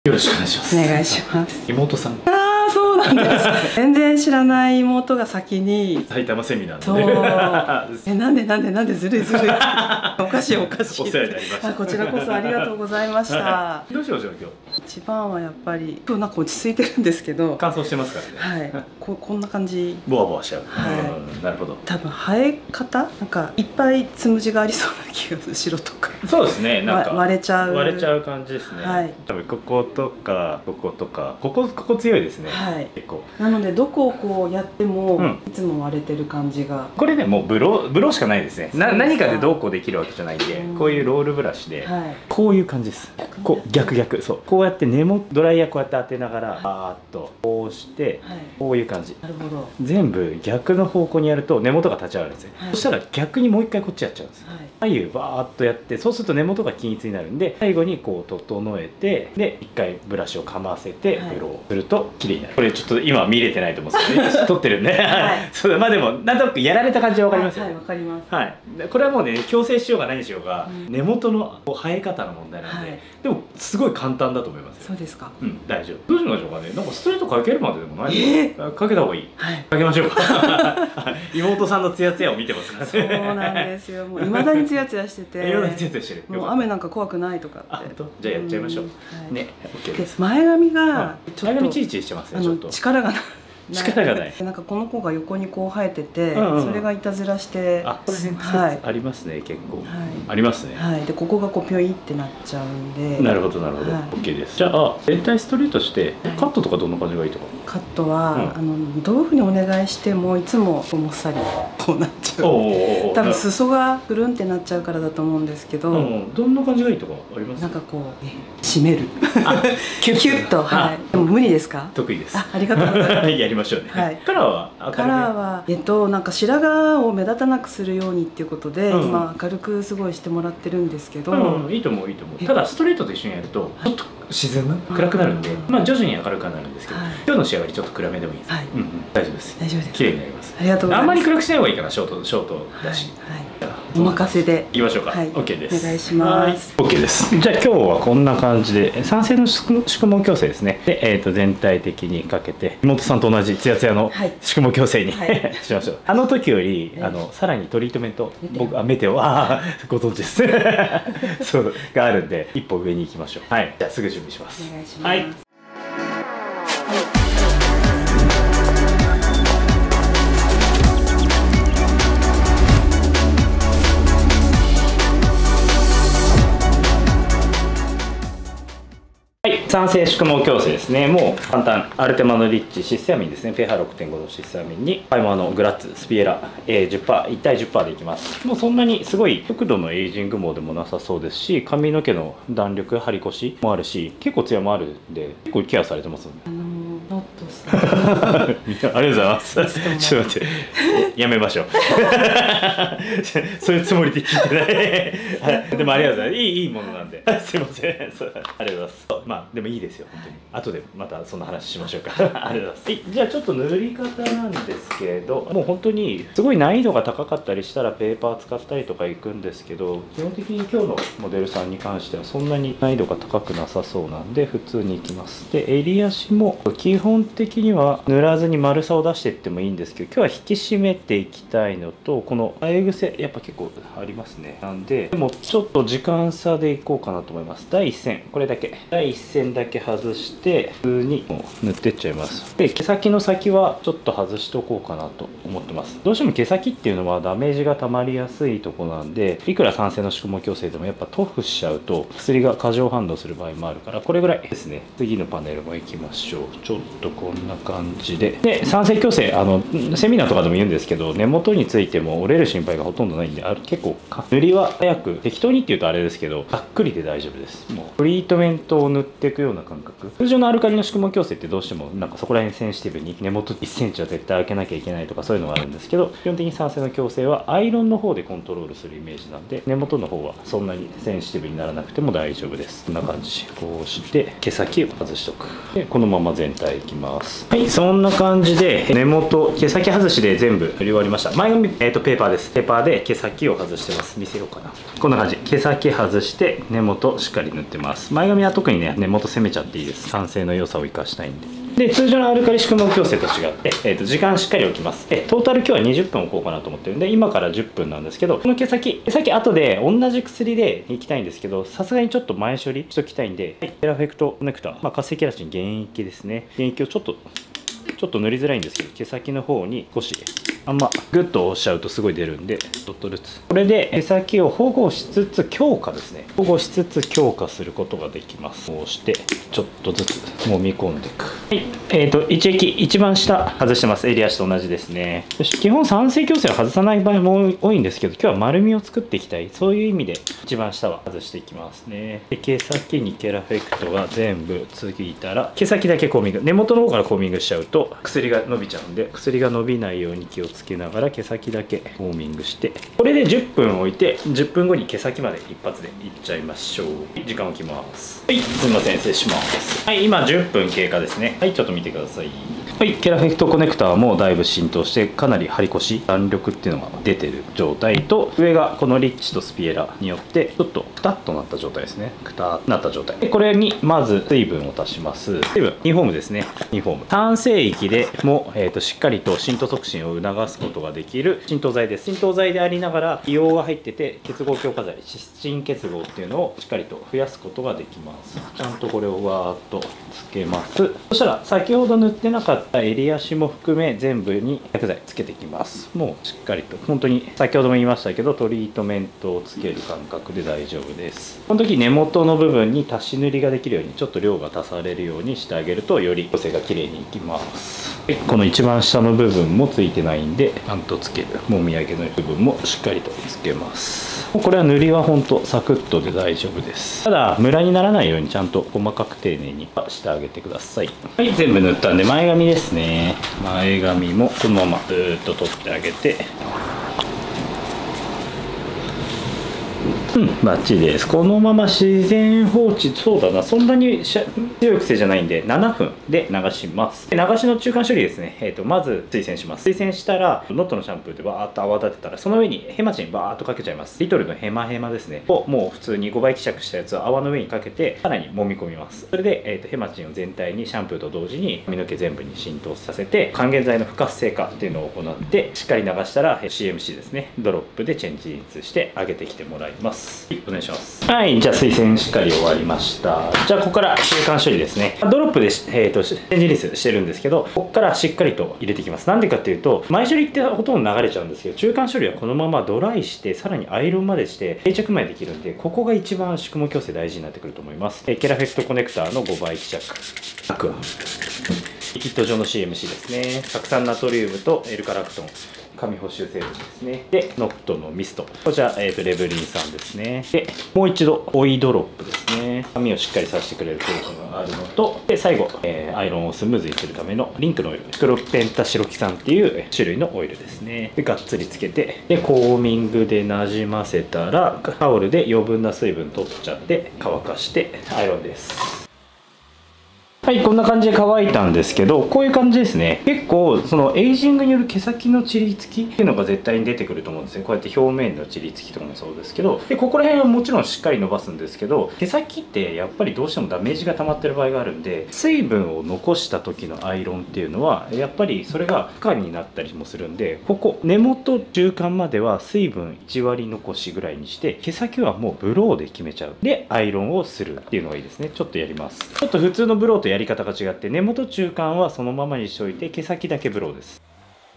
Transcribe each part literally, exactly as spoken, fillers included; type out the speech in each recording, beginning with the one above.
よろしくお願いします。 お願いします。 妹さん。 ああ、そうなんです。全然知らない妹が先に埼玉セミナーそうえ、なんでなんでなんでずるいずるいおかしいおかしい。 お世話になりました。 こちらこそありがとうございました。 どうしましょう今日。 一番はやっぱり今日なんか落ち着いてるんですけど、 乾燥してますからね。 はい、ここんな感じ。 ボワボワしちゃう。 はい、 なるほど。 多分生え方なんかいっぱいつむじがありそうな気がする。白とか。 そうですね。なんか割れちゃう割れちゃう感じですね。はい。多分こことかこことかここここ強いですね。はい。結構。 なのでどこをこうやっても、うん、いつも割れてる感じが。 これねもうブロブロしかないですね。な何かでどうこうできるわけじゃないんで、うん、こういうロールブラシで、はい、こういう感じです。こう逆逆そうこうやって根元ドライヤーこうやって当てながらバーっとこうして、はい、こういう感じ。なるほど。全部逆の方向にやると根元が立ち上がるんですね。はい、そしたら逆にもう一回こっちやっちゃうんです。はい、左右バーっとやってそうすると根元が均一になるんで最後にこう整えてで一回ブラシをかませてブローすると綺麗になる。これちょっと今見れてないと思うんですけどね撮ってるんで、はい、そうまあでもなんとなくやられた感じは分かりますよ。 はい、わかります。 はい、これはもうね矯正しようが何しようが、うん、根元の生え方の問題なんで、はい、でもすごい簡単だと思いますよ。 そうですか。 うん、大丈夫。どうしましょうかね。なんかストレートかけるまででもないのか、えー、かけた方がいい。はい、かけましょうか。妹さんのツヤツヤを見てますからね。 そうなんですよ。もう未だにツヤツヤしてて。 未だにツヤツヤしてる。 もう雨なんか怖くないとかって。 あ、じゃあやっちゃいましょう。うね、オッケーです。 で前髪が前髪チリチリしてますね。ちょっと力がない。 力がない。 なんかこの子が横にこう生えてて、それがいたずらして、 あ、これはいありますね結構。ありますね。 はい。でここがこうピョイってなっちゃうんで。 なるほどなるほど。オッケーです。じゃあ全体ストレートしてカットとかどんな感じがいいとか。 カットはあのどういうふうにお願いしてもいつももっさりこうなっちゃう。多分裾がくるんってなっちゃうからだと思うんですけど。 どんな感じがいいとかあります？ なんかこう締める。キュッとはい。でも無理ですか？ 得意です。 あ、ありがとうございます。 やりましょうね。はい。カラーはカラーはえっとなんか白髪を目立たなくするようにっていうことで、うん、今明るくすごいしてもらってるんですけど、 うん、いいと思ういいと思う。ただストレートと一緒にやるとちょっと沈む暗くなるんで、まあ徐々に明るくなるんですけど、はい、今日の仕上がりちょっと暗めでもいいです。はい、うんうん、大丈夫です。 大丈夫です。 綺麗になります。 ありがとうございます。 あんまり暗くしない方がいいかなショートショートだし。はい。はいお任せでいきましょうか。 はい、 オッケーです。 お願いします。 オッケーです。じゃあ今日はこんな感じで酸性の宿毛矯正ですね。で、えっと全体的にかけて妹さんと同じツヤツヤの宿毛矯正に、はい、しましょう。あの時よりあのさらにトリートメント僕あメテオはご存知です。そうがあるんで一歩上に行きましょう。はい。じゃあすぐ準備します。 お願いします。 はい。酸性宿毛矯正ですね。もう簡単。アルテマのリッチシステアミンですね。ペーハーろくてんご のシステアミンにパイマーのグラッツスピエラ、えー、じゅっパーセント、いち対じゅっパーセント でいきます。もうそんなにすごい極度のエイジング毛でもなさそうですし、髪の毛の弾力、張り腰もあるし、結構ツヤもあるんで、結構ケアされてますよね。 あのー、ノットさんありがとうございます。ちょっと待って、やめましょう。そういうつもりで聞いてない。でもありがとうございます。いいいいものなんで。すいません。ありがとうございます。まあでもいいですよ本当に。後でまたそんな話しましょうか。ありがとうございます。はい、じゃあちょっと塗り方なんですけれど、もう本当にすごい難易度が高かったりしたらペーパー使ったりとかいくんですけど、基本的に今日のモデルさんに関してはそんなに難易度が高くなさそうなんで普通にいきます。で襟足も基本的には塗らずに丸さを出していってもいいんですけど、今日は引き締めていきたいのと、この生え癖やっぱ結構ありますね。なんででもちょっと時間差でいこうかなと思います。だいいっ線これだけだいいっ線だけ外して普通にもう塗ってっちゃいます。で毛先の先はちょっと外しとこうかなと思ってます。どうしても毛先っていうのはダメージが溜まりやすいとこなんで、いくら酸性の宿毛矯正でもやっぱ塗布しちゃうと薬が過剰反応する場合もあるから、これぐらいですね。次のパネルもいきましょう。ちょっとこんな感じでで酸性矯正あのセミナーとかでも言うんですけど、根元についても折れる心配がほとんどないんで、ある結構塗りは早く適当にっていうとあれですけどざっくりで大丈夫です。もうトリートメントを塗っていくような感覚。通常のアルカリの宿毛矯正ってどうしてもなんかそこら辺センシティブに根元いっセンチは絶対開けなきゃいけないとかそういうのがあるんですけど、基本的に酸性の矯正はアイロンの方でコントロールするイメージなんで、根元の方はそんなにセンシティブにならなくても大丈夫です。こんな感じ。こうして毛先を外しとく。でこのまま全体いきます。はい、そんな感じで根元毛先外しで全部り終わりました。前髪、えーと、ペーパーです。ペーパーで毛先を外してます。見せようかな。こんな感じ。毛先外して根元しっかり塗ってます。前髪は特にね、根元攻めちゃっていいです。完成の良さを生かしたいんで。で、通常のアルカリ宿毛矯正と違って、えーと、時間しっかり置きます。えトータル今日はにじゅっぷん置こうかなと思ってるんで、今からじゅっぷんなんですけど、この毛先、毛先後で同じ薬でいきたいんですけど、さすがにちょっと前処理しときたいんで、はい、ペラフェクトコネクタ、まあ、活性ケラチン原液ですね。原液をちょっと、ちょっと塗りづらいんですけど、毛先の方に少し、あんまグッと押しちゃうとすごい出るんで、ちょっとずつ。これで毛先を保護しつつ強化ですね。保護しつつ強化することができます。こうして、ちょっとずつ揉み込んでいく。はい。えっと、一液、一番下外してます。襟足と同じですね。よし、基本酸性矯正は外さない場合も多いんですけど、今日は丸みを作っていきたい。そういう意味で、一番下は外していきますね。で、毛先にケラフェクトが全部ついたら、毛先だけコーミング。根元の方からコーミングしちゃうと、薬が伸びちゃうんで、薬が伸びないように気をつけながら毛先だけウォーミングして、これでじゅっぷん置いてじゅっぷんごに毛先まで一発でいっちゃいましょう。時間を置きます。はい、すみません、失礼します。はい、今じゅっぷん経過ですね。はい、ちょっと見てください。はい、ケラフェクトコネクターもだいぶ浸透して、かなり張り越し弾力っていうのが出てる状態と、上がこのリッチとスピエラによってちょっとクタッとなった状態ですね。クタッとなった状態で、これにまず水分を足します。水分にフォームですね。にフォーム酸性液でも、えー、としっかりと浸透促進を促すことができる浸透剤です。浸透剤でありながら硫黄が入ってて、結合強化剤シスチン結合っていうのをしっかりと増やすことができます。ちゃんとこれをわーっとつけます。そしたら先ほど塗ってなかった襟足も含め全部に薬剤つけていきます。もうしっかりと本当に先ほども言いましたけど、トリートメントをつける感覚で大丈夫です。この時根元の部分に足し塗りができるようにちょっと量が足されるようにしてあげると、より矯正が綺麗にいきます。はい、この一番下の部分もついてないんで、ちゃんとつける。もみあげの部分もしっかりとつけます。これは塗りは本当サクッとで大丈夫です。ただムラにならないようにちゃんと細かく丁寧にしてあげてください。はい、全部塗ったんで前髪ですね。前髪もこのままずーっと取ってあげて、うん、バッチリです。このまま自然放置、そうだな、そんなに強い癖じゃないんでななふんで流します。で流しの中間処理ですね。えーとまず水洗します。水洗したらノットのシャンプーでバーっと泡立てたら、その上にヘマチンバーっとかけちゃいます。リトルのヘマヘマですねをもう普通にごばい希釈したやつを泡の上にかけて、さらに揉み込みます。それで、えーとヘマチンを全体にシャンプーと同時に髪の毛全部に浸透させて、還元剤の不活性化っていうのを行って、しっかり流したら シーエムシー ですね、ドロップでチェンジリンスして上げてきてもらいます。はい、お願いします。はい、じゃあ水洗しっかり終わりました。じゃあここから中間処理ですね。ドロップで、えー、とチェンジリンスしてるんですけど、ここからしっかりと入れていきます。なんでかっていうと、前処理ってほとんど流れちゃうんですけど、中間処理はこのままドライして、さらにアイロンまでして定着までできるんで、ここが一番宿毛矯正大事になってくると思います。えー、ケラフェクトコネクターのごばい希釈アクアリキッド状の シーエムシー ですね。酢酸ナトリウムと L カラクトン、紙補修成分ですね。で、ノクトのミスト。こちら、えー、とレブリン酸ですね。で、もう一度、オイドロップですね。髪をしっかりさせてくれる成分があるのと、で、最後、えー、アイロンをスムーズにするためのリンクのオイル。クロペンタシロキ酸っていう種類のオイルですね。で、がっつりつけて、で、コーミングでなじませたら、タオルで余分な水分取っちゃって、乾かしてアイロンです。はい、こんな感じで乾いたんですけど、こういう感じですね。結構そのエイジングによる毛先のチリつきっていうのが絶対に出てくると思うんですね。こうやって表面のチリつきとかもそうですけど、でここら辺はもちろんしっかり伸ばすんですけど、毛先ってやっぱりどうしてもダメージが溜まってる場合があるんで、水分を残した時のアイロンっていうのはやっぱりそれが負荷になったりもするんで、ここ根元中間までは水分いちわり残しぐらいにして、毛先はもうブローで決めちゃう。でアイロンをするっていうのがいいですね。ちょっとやります。ちょっと普通のブローとやり方が違って、根元中間はそのままにしておいて、毛先だけブローです。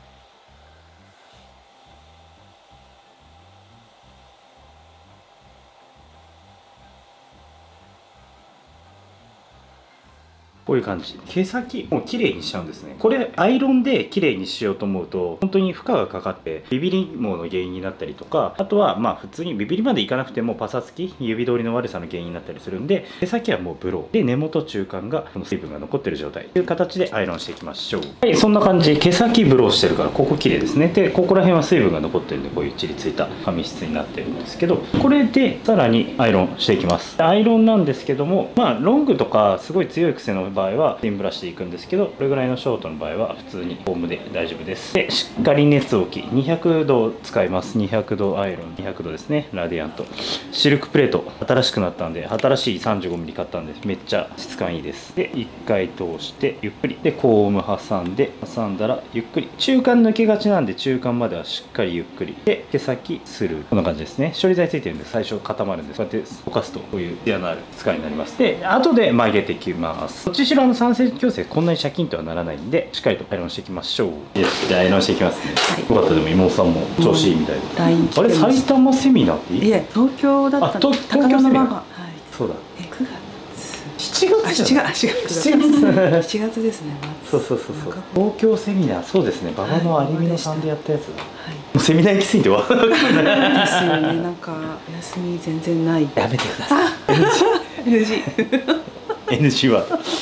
こういう感じ。毛先もう綺麗にしちゃうんですね。これアイロンで綺麗にしようと思うと本当に負荷がかかってビビり毛の原因になったりとか、あとはまあ普通にビビりまでいかなくてもパサつき、指通りの悪さの原因になったりするんで、毛先はもうブローで、根元中間がこの水分が残ってる状態という形でアイロンしていきましょう。はい、そんな感じ。毛先ブローしてるからここ綺麗ですね。でここら辺は水分が残ってるんで、こういうチリついた髪質になってるんですけど、これでさらにアイロンしていきます。アイロンなんですけども、まあロングとかすごい強い癖の場合はスティームブラシでいくんですけど、これぐらいのショートの場合は普通にフォームで大丈夫です。でしっかり熱置きにひゃくど使います。にひゃくどアイロンにひゃくどですね。ラディアントシルクプレート新しくなったんで、新しい さんじゅうごミリ 買ったんでめっちゃ質感いいです。でいっかい通してゆっくりでコーム挟んで、挟んだらゆっくり、中間抜けがちなんで中間まではしっかりゆっくりで、毛先スルー、こんな感じですね。処理剤ついてるんで最初固まるんです。こうやって溶かすとこういうツヤのある使いになります。で後で曲げていきます。こっちしろの酸性矯正こんなにシャキンとはならないんで、しっかりとアイロンしていきましょう。よし、じゃあアイロンしていきますね。はい、よかった。でも妹さんも調子いいみたいで、あれ埼玉セミナーっていい？ いえ、東京だったんで、高田馬場、はい、 そうだ。 え、くがつ、 しちがつじゃない？ しちがつ、しちがつ、しちがつですね。 そうそうそうそう。東京セミナー、そうですね。馬場の有美野さんでやったやつだ。もうセミナー行き過ぎてわかんないですよね。なんかお休み全然ない。 やめてください。 エヌジー。 エヌジー は。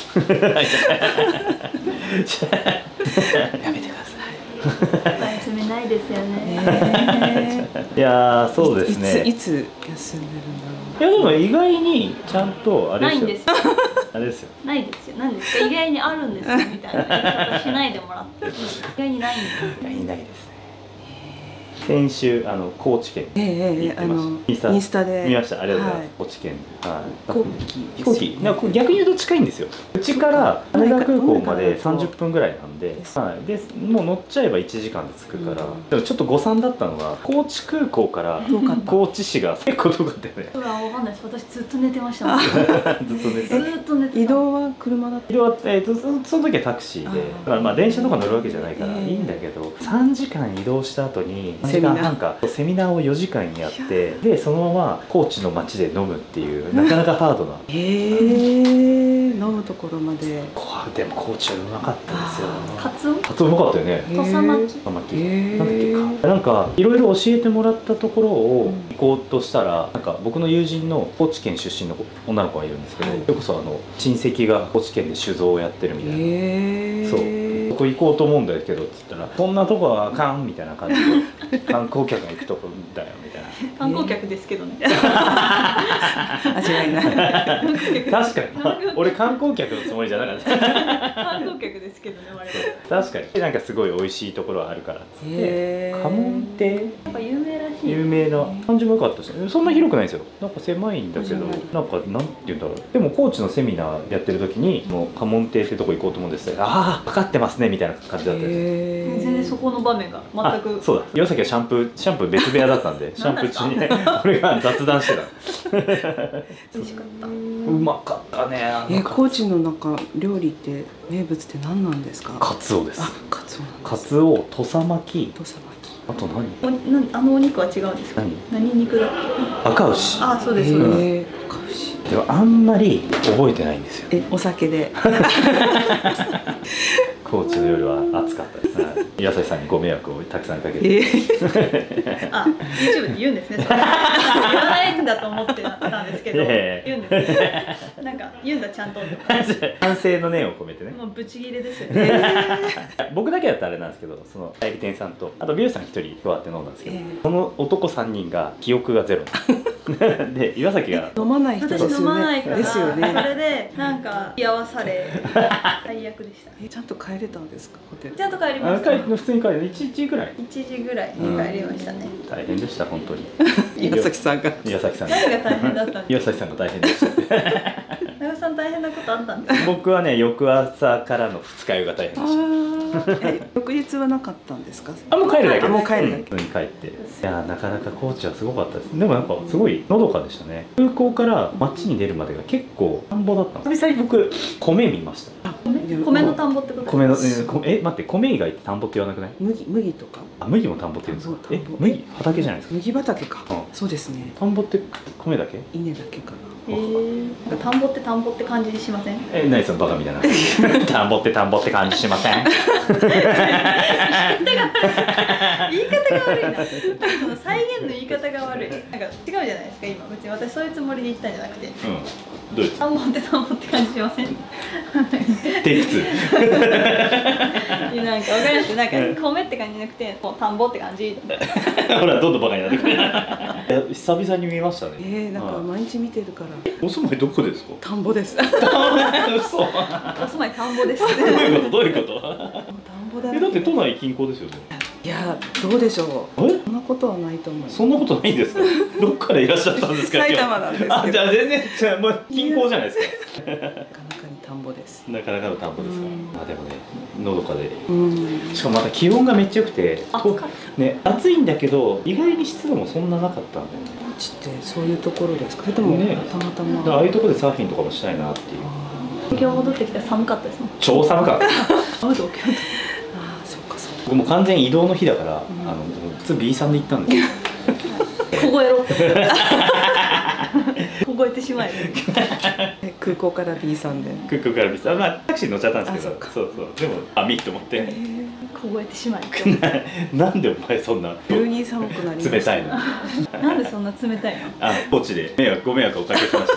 やめてください。 お休みないですよね。 いやー、そうですね。 いつ休んでるんだろう。 いやでも意外にちゃんとあれですよ。あれですよ。 ないですよ。なんですか。意外にあるんですよみたいな言い方しないでもらって。意外にないんです。 意外にないですね。先週あの高知県に行ってました。インスタで見ました。ありがとうございます。高知県。飛行機。飛行機。なんか逆に言うと近いんですよ。うちから羽田空港までさんじゅっぷんぐらいなんで、はい。でもう乗っちゃえばいちじかんで着くから。でもちょっと誤算だったのが高知空港から高知市が結構遠かったよね。 それはわかんないです。私ずっと寝てました。 ずっと寝て。 ずっと寝て。 移動は車だった。 移動はえっとその時はタクシーで、だからまあ電車とか乗るわけじゃないからいいんだけど、さんじかん移動した後にセミナーなんかセミナーをよじかんやって、でそのまま高知の街で飲むっていうなかなかハードな。 へえ、飲むところまで。 でも高知はうまかったですよ。 カツオ？ カツオうまかったよね。 土佐巻き。 土佐巻き。なんだっけか。なんかいろいろ教えてもらったところを行こうとしたら、なんか僕の友人の高知県出身の女の子がいるんですけど、それこそあの親戚が高知県で酒造をやってるみたいな。そう。そこ行こうと思うんだけどって言ったら、そんなとこはあかんみたいな感じで、観光客が行くとこだよみたいな。 観光客ですけどね。 間違いない。 確かに。俺観光客のつもりじゃなかった。 観光客ですけどね、我々。 確かに。なんかすごい美味しいところはあるからっつって。家紋ってなんか有名らしい。 有名な感じも良かったし、そんな広くないんですよ。なんか狭いんだけど、なんかなんて言うんだろう。でも高知のセミナーやってる時に、もう家紋亭ってとこ行こうと思うんですけど、ああ、かかってますねみたいな感じだったんです。 全然そこの場面が全く。 そうだ。岩崎はシャンプーシャンプー別部屋だったんで、シャンプー中にね、俺が雑談してた。 美味しかった。 うまかったね。 え、高知のなんか料理って名物って何なんですか？ カツオです。 カツオなんです。 カツオ、土佐巻き。 土佐巻き。 あと何？ おなあのお肉は違うんですか？ 何？ 何肉だっけ？ 赤牛。 あ、そうですそうです。 赤牛。 でもあんまり覚えてないんですよ。 え、お酒で。 高知の夜は暑かったです。岩崎さんにご迷惑をたくさんかけて。 あ、YouTube で言うんですね。言わないんだと思ってたんですけど、言うんですね。なんか言うんだちゃんと。 反省の念を込めてね。 もうブチギレですよね。 僕だけだったらあれなんですけど、その代理店さんとあと美容師さん一人加わって飲んだんですけど、その男三人が記憶がゼロ。で岩崎が飲まない人ですよね。 私飲まないから。 ですよね。 それでなんか居合わされ最悪でした。 え、ちゃんと帰れたんですか、ホテル？ ちゃんと帰りました。 普通に帰る。一時ぐらい。 一時ぐらいに帰りましたね。 大変でした本当に。 岩崎さんが。 岩崎さんが。 誰が大変だったんですか？ 岩崎さんが大変でした。 長さん大変なことあったんですか？ 僕はね、翌朝からの二日酔いが大変でした。 え、翌日はなかったんですか？ あ、もう帰るだけ。 もう帰るだけ。 普通に帰って。いや、なかなか高知はすごかったです。でもなんかすごいのどかでしたね。空港から街に出るまでが結構田んぼだったんです。実際僕米見ました。 米の田んぼってこと？ 米のえ、待って、米以外って田んぼって言わなくない？ 麦麦とか。 あ、麦も田んぼって言うんですか？え、麦畑じゃないですか？ 麦畑か。そうですね。 田んぼって米だけ？ 稲だけかな。 えー、田んぼって田んぼって感じしません？ え、何そのバカみたいな。田んぼって田んぼって感じしません？ 言い方が悪いな。その再現の言い方が悪い。なんか違うじゃないですか今。別に私そういうつもりで言ったんじゃなくて。うん。どういう？田んぼって田んぼって感じしません？ テイクツいやなんかわかります。なんか米って感じじゃなくて、もう田んぼって感じ。 ーほらどんどんバカになってくる。いや久々に見ましたね。 えー、なんか毎日見てるから。 お住まいどこですか？ 田んぼです。 嘘。 お住まい田んぼです。 どういうことどういうこと？ 田んぼだ。 えだって都内近郊ですよね。 いやどうでしょう。 えそんなことはないと思う。 そんなことないんですか？どっからいらっしゃったんですか？ 埼玉なんですけど。 あ、じゃあ全然じゃあもう近郊じゃないですか。 なかなかに田んぼです。 なかなかの田んぼですか。あでもねのどかで。 うん。 しかもまた気温がめっちゃ良くて、 暑かっね暑いんだけど意外に湿度もそんななかったんだよね。 こっちってそういうところですか？それともねたまたま。 だからああいうところでサーフィンとかもしたいなっていう。 今日戻ってきたら寒かったですもん。 超寒かった。 あ東京ああ、そっかそっか。 僕も完全移動の日だから、 んあの普通 B さんで行ったんですよ。 凍えろ。凍えてしまえ。 え空港から B さんで。 クックから B さん、まあタクシー乗っちゃったんですけど、 あそっかそうそうでもあミッと思ってえー、 凍えてしまえ。 なんでお前そんな急に寒くなりました。 冷たいの？ なんでそんな冷たいの？ あポチで迷惑ご迷惑おかけしました。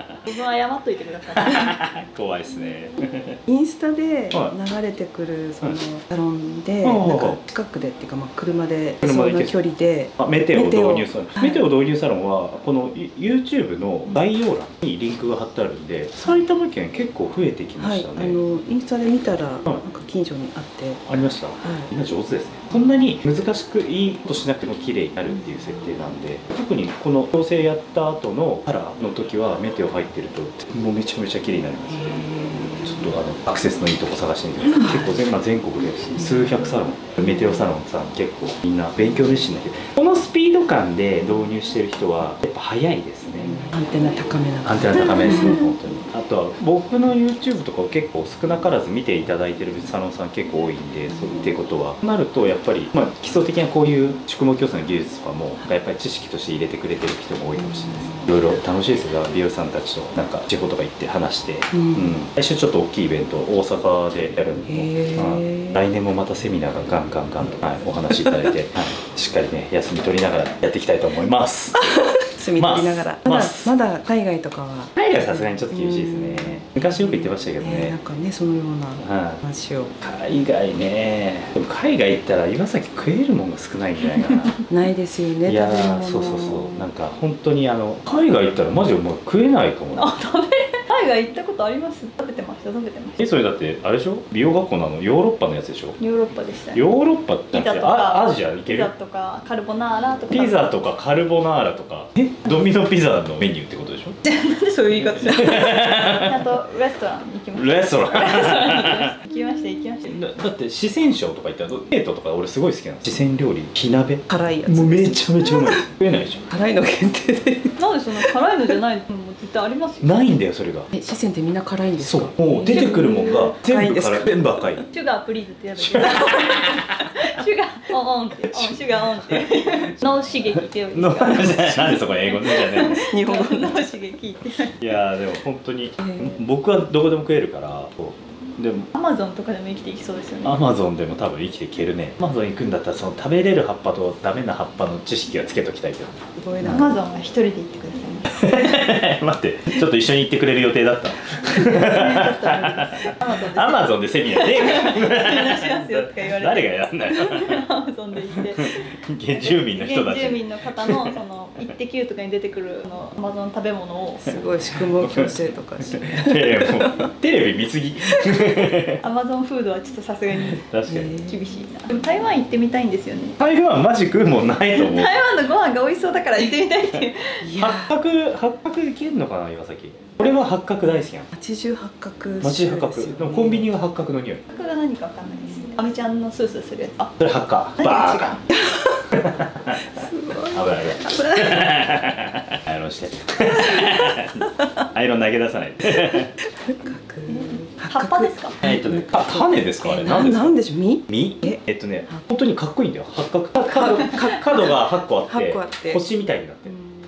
僕は謝っといてください。 怖いですね。 インスタでは流れてくるそのサロンで、 はいなんか近くでっていうか、まあ、車で車で行けそんな距離であメテオ導入サロン、 はいメテオ導入サロンはこの YouTube の概要欄にリンクが貼ってあるんで、埼玉県結構増えてきまはい、 したね。 あのインスタで見たら、なんか近所にあって、 ありました。 はみんな上手ですね。そんなに難しくいいことしなくても綺麗になるっていう設定なんで、特にこの矯正やった後のカラーの時はメテオ入ってるともうめちゃめちゃ綺麗になります。ちょっとあのアクセスのいいとこ探してみてください。結構全,、まあ、全国で数百サロン、メテオサロンさん結構みんな勉強熱心だけど、このスピード感で導入してる人はやっぱ早いですね。 アンテナ高めなアンテナ高めですね、本当に。あとは僕の YouTube とかを結構少なからず見ていただいてるサロンさん結構多いんで、そうってことはなるとやっぱり、まあ、基礎的なこういう宿毛矯正の技術とかもやっぱり知識として入れてくれてる人も多いかもしれないです。いろいろ楽しいですよ、美容師さんたちとなんか地方とか行って話して、 うんうん、来週ちょっと大きいイベント大阪でやるんで、 へーはい、来年もまたセミナーがガンガンガンと、はい、お話しいただいて、はい、しっかりね休み取りながらやっていきたいと思います。 住み取りながら、まだますまだ海外とかは、 海外はさすがにちょっと厳しいですね。昔よく言ってましたけどね、なんね。 かねそのようなはい話を、 海外ね。でも海外行ったら岩崎食えるもんが少ないんじゃないかな。 ないですよね、 いや食べるもの。 ーそうそうそうなんか本当にあの海外行ったらマジでもう食えないかもね。 あ、食べ海外行ったことあります？食べてました食べてました。 えそれだってあれでしょ、美容学校のあのヨーロッパのやつでしょ。 ヨーロッパでした。 ヨーロッパってピザとかあアジア行けピザる？ とかカルボナーラとか。 ピザとかカルボナーラとかえドミノピザのメニューってことでしょ。 なんでそういう言い方する？ちゃんとレストランに行きました。 レストラン行きました行きました。 だだって四川省とか行ったらデートとか俺すごい好きなの。四川料理火鍋辛いやつもうめちゃめちゃうまいです食えないでし辛いの限定でなんでそんな辛いのじゃないのも絶対ありますよ。 ょ。ないんだよそれが。 え、四川ってみんな辛いんですそか？ うもう出てくるもんが全部から全部赤い。 シュガープリーズってやるけど。シュガーオンオンって、オンシュガーオンって。脳刺激ってやるんのですか？ なんでそこ英語じゃね日本語脳刺激って。 いやーでも本当にー僕はどこでも食えるからでもアマゾンとかでも生きていきそうですよね。 アマゾンでも多分生きていけるね。アマゾン行くんだったらその食べれる葉っぱとダメな葉っぱの知識はつけときたいけどすごいな。 アマゾンは一人で行ってくださいね。 待ってちょっと一緒に行ってくれる予定だった。アマゾンでセミナーねえからしますよとか言われて。 誰がやんないの。 アマゾンで行って。 原住民の人たち原住民の方のそのイッテ Q とかに出てくるあのアマゾン食べ物をすごい宿毛矯正とかして。 いやいやもうテレビ見すぎ。 アマゾンフードはちょっとさすがに確かに厳しいな。でも台湾行ってみたいんですよね。 台湾マジ食うもんないと思う。 台湾のご飯が美味しそうだから行ってみたいっていう。 八角八角いけるのかな岩崎。俺は八角大好きやん。 八十八角町八角でもコンビニは八角の匂い。 これが何かわかんないです。アメちゃんのスースーするやつ。あ、 それハッカーバーカ何が違う。 危ない危ないアイロンしてアイロン投げ出さない葉っぱですか？ えっとねあ羽ですかあれえ何ですかなんでしょう、実？ 実ええっとね本当にかっこいいんだよ八角角角が八個あって八個あって星みたいになってる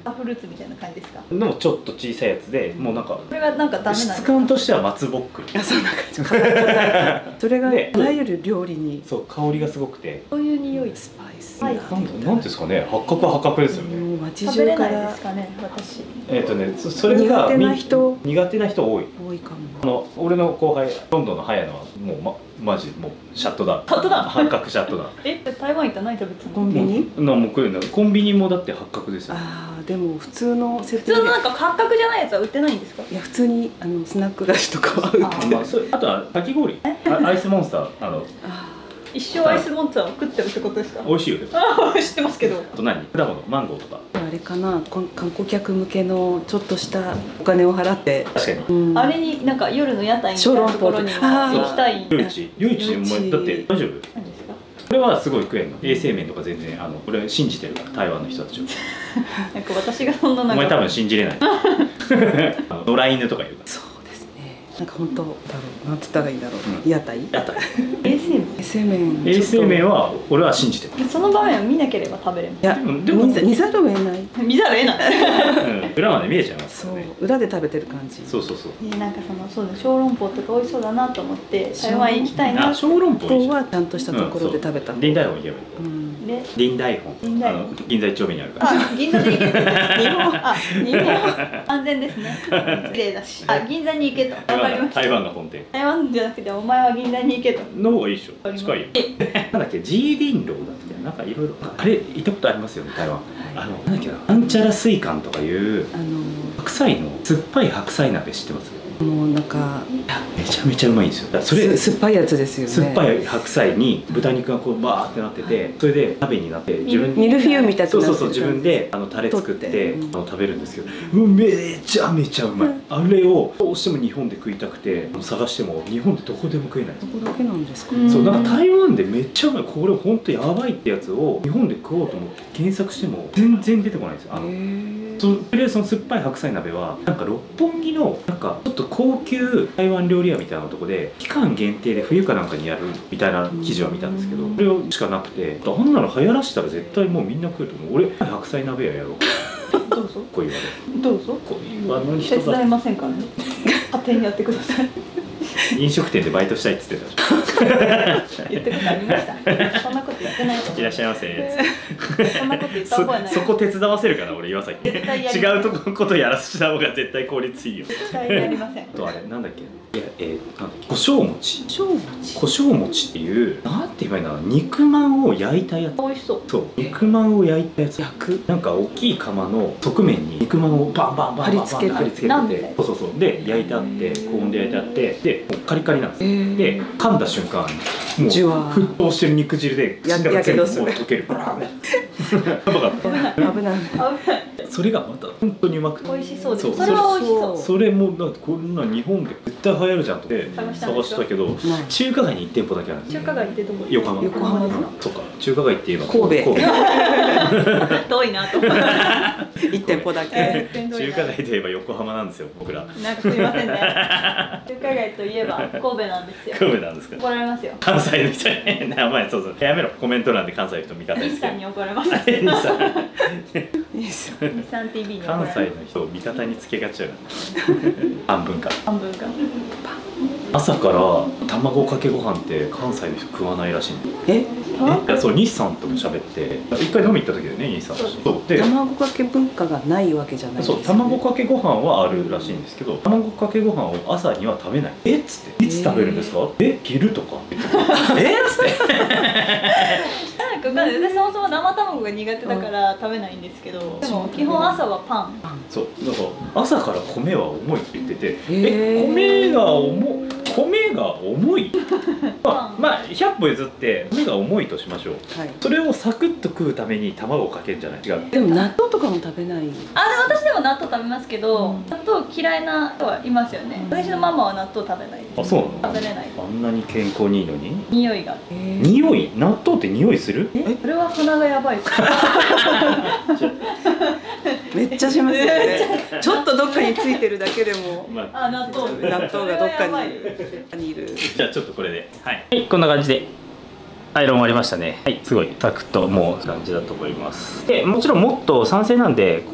フルーツみたいな感じですか？ でもちょっと小さいやつで、もうなんかこれがなんかダメなんですか？ 質感としては松ぼっくり。 あ、そんな感じ。それがいわゆる料理に。 そう、香りがすごくて。 そういう匂い。 スパイス。 はい。 なんなんですかね、八角は八角ですよね。 もう街食べれ中からないですかね、私。 えっとね、そそれが苦手な人苦手な人多い。 多いかも。 あの俺の後輩ロンドンの早野はもうまマジもうシャットダウン。 シャットダウン八角シャットダウン。 え、台湾行ったら何食べてたの？ コンビニ？ なもう来るのコンビニもだって八角ですよ。 ああ、でも普通の設普通のなんか八角じゃないやつは売ってないんですか？ いや、普通にあのスナック菓子とかは売ってあまあ、それあとはかき氷、あアイスモンスター、あのあ一生アイスモンスターを食ってるってことですか？ 美味しいよ。 ああ、知ってますけど。 あと何果物、マンゴーとか。 ー、あれかな、こん観光客向けのちょっとしたお金を払って、 確かに。 うんあれになんか夜の屋台みたいなところにも行きたい。 夜市、夜市お前だって大丈夫？ 何ですか？ これはすごい食えんの。衛生面とか全然あの俺信じてるから台湾の人たちを。 なんか私がそんななんか。 お前多分信じれない。あの野良犬とか言うから。 そうですね。なんか本当だろう、なんつったらいいんだろう、 うん屋台。 やった。 衛生面。 衛生面。 衛生面は俺は信じてる。 その場面を見なければ食べれる。 いや、 でもでも見ざ見ざるを得ない。 見ざるを得ない。 うん裏まで見えちゃいますそうからね。、 裏で食べてる感じ。 そうそうそう。 ね、なんかそのそうだ小籠包とか美味しそうだなと思って台湾行きたいなあ、 って。 小籠包いいここじゃん。 はちゃんとしたところで食べた。 林大本行けばいい。 うん。 で、 林大本。 林大本あの銀座一丁目にあるから。 あ、銀座で行けと。日本、あ、日本安全ですね。綺麗だし。あ、銀座に行けと。わかりました。 台湾が本店台湾じゃなくてお前は銀座に行けと。 の方がいいでしょ。近いよ。なんだっけ、ジーディンローだっけ、なんかいろいろあれ行ったことありますよね、台湾。あのなんだっけな、なんちゃら水管とかいうあの白菜の酸っぱい白菜鍋知ってます？ もうなんかめちゃめちゃうまいんですよ。だからそれす酸っぱいやつですよね。 酸っぱい白菜に豚肉がこうバーってなってて、それで鍋になって自分ミルフィーユみたいな。 そうそうそう自分であのタレ作って取ってうんあの食べるんですけど、もうめちゃめちゃうまい。あれをどうしても日本で食いたくて探しても日本でどこでも食えない。 そこだけなんですか。 うんそうなんか台湾でめっちゃうまい、これ本当やばいってやつを日本で食おうと思って検索しても全然出てこないんですよ。あのへーそのとりあえずその酸っぱい白菜鍋はなんか六本木のなんかちょっと高級台湾料理屋みたいなとこで期間限定で冬かなんかにやるみたいな記事は見たんですけど、それしかなくて、あんなの流行らしたら絶対もうみんな食うと思う。俺白菜鍋屋やろう。 どうぞ。 こういうあれどうぞ。 こういうあの人手伝いだませんからね。勝手にやってください。 飲食店でバイトしたいっつってた言ってことありました。そんなこと言ってないと思う。 いらっしゃいませ。 そんなこと言ったそ覚えない。 そこ手伝わせるかな俺岩崎。 絶対やり違うとこことやらせた方が絶対効率いいよ。 絶対やりません。 あとあれなんだっけ、いやえー、なんだっけ胡椒餅。 小餅。 胡椒餅っていうなんて言えばいいんだろう、肉まんを焼いたやつ。 美味しそう。 そう肉まんを焼いたやつ。 焼く。 なんか大きい釜の側面に肉まんをバンバンバンバンバン貼り付けて貼り付けてて、 なんでそうそうそうで焼いてあって高温で焼いてあってでもうカリカリなんですよ。 へーで噛んだ瞬間もうじゅわー沸騰してる肉汁でや口の中全部やけどするもう溶ける。ブラーッやばかった。 危ない。 危ない。 それがまた本当にうまくて、 美味しそうです。 そうそれは美味しそう。 それもなんかこんな日本で絶対流行るじゃんとって探したんでしょ探したけど、 ない。 中華街にいってんぽだけあるんですよ。 中華街ってどこ？ 横浜。 横浜ですか。 そうか、中華街って言えば神戸遠いなと思って。 一店舗だけ。 中華街といえば横浜なんですよ、僕ら。 なんかすみませんね。中華街といえば神戸なんですよ。 神戸なんですか。 怒られますよ。 関西の人にね、お前そうそう、やめろ、コメント欄で関西の人味方ですけど。 西さんに怒られます。 あれにさ、 いいですよ。 日産 ティーブイ に怒ら関れます。 西の人を味方につけがちやな。半分か。 半分か。 朝から卵かけご飯って関西の人食わないらしいんだよ。 え、 え、そう、日産とも喋って一回飲み行った時だよね、日産。そうで卵かけ文化がないわけじゃないですそうよね。 卵かけご飯はあるらしいんですけど、卵かけご飯を朝には食べない。えっつっていつ食べるんですか？え、昼とかえっつってなんかわかんない。私そもそも生卵が苦手だから食べないんですけど、でも基本朝はパン。 そうだから朝から米は重いって言ってて、 へえー米が重米が重いまあ、まあひゃっぽ譲って米が重いとしましょう。 はい。 それをサクッと食うために卵をかけるんじゃない？違う。 でも納豆とかも食べない。 あ、でも私でも納豆食べますけど、 うん納豆嫌いな人はいますよね。私のママは納豆食べないです。 あ、そうなの？ 食べれない。 あんなに健康にいいのに？ 匂いが。 えー匂い？納豆って匂いする？ え、それは鼻がやばいです。 めっちゃしますよね。ちょっとどっかについてるだけでもまああ、納豆。 納豆がどっかそれはやばいににいる。 じゃあちょっとこれで、はい、はい、こんな感じでアイロン終わりましたね。はい、すごいサクッともう感じだと思います。でもちろんもっと酸性なんでこ